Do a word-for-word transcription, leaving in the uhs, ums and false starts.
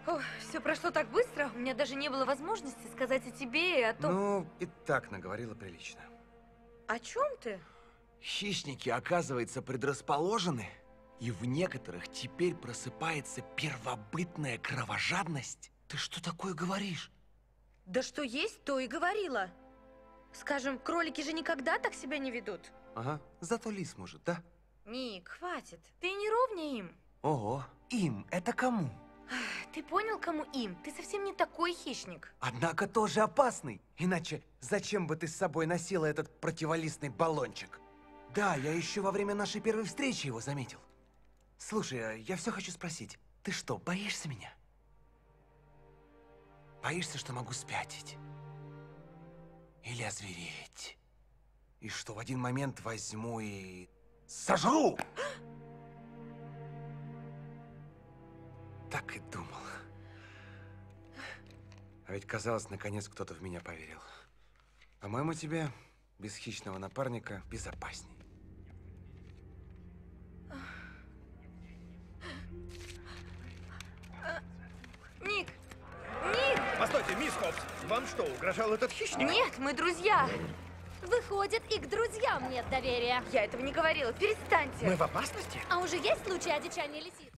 Ох, все прошло так быстро, у меня даже не было возможности сказать о тебе и о том... Ну, и так наговорила прилично. О чем ты? Хищники, оказывается, предрасположены, и в некоторых теперь просыпается первобытная кровожадность. Ты что такое говоришь? Да что есть, то и говорила. Скажем, кролики же никогда так себя не ведут. Ага, зато лис может, да? Ник, хватит. Ты не ровнее им. Ого, им это кому? Ты понял, кому им? Ты совсем не такой хищник. Однако тоже опасный. Иначе зачем бы ты с собой носила этот противолистный баллончик? Да, я еще во время нашей первой встречи его заметил. Слушай, а я все хочу спросить. Ты что, боишься меня? Боишься, что могу спятить? Или озвереть? И что в один момент возьму и... сожру! Так и думал. А ведь казалось, наконец кто-то в меня поверил. По-моему, тебе без хищного напарника безопасней. Ник! Ник! Постойте, мисс Хопс, вам что, угрожал этот хищник? Нет, мы друзья. Выходит, и к друзьям нет доверия. Я этого не говорила. Перестаньте. Мы в опасности? А уже есть случай одичания лисицы?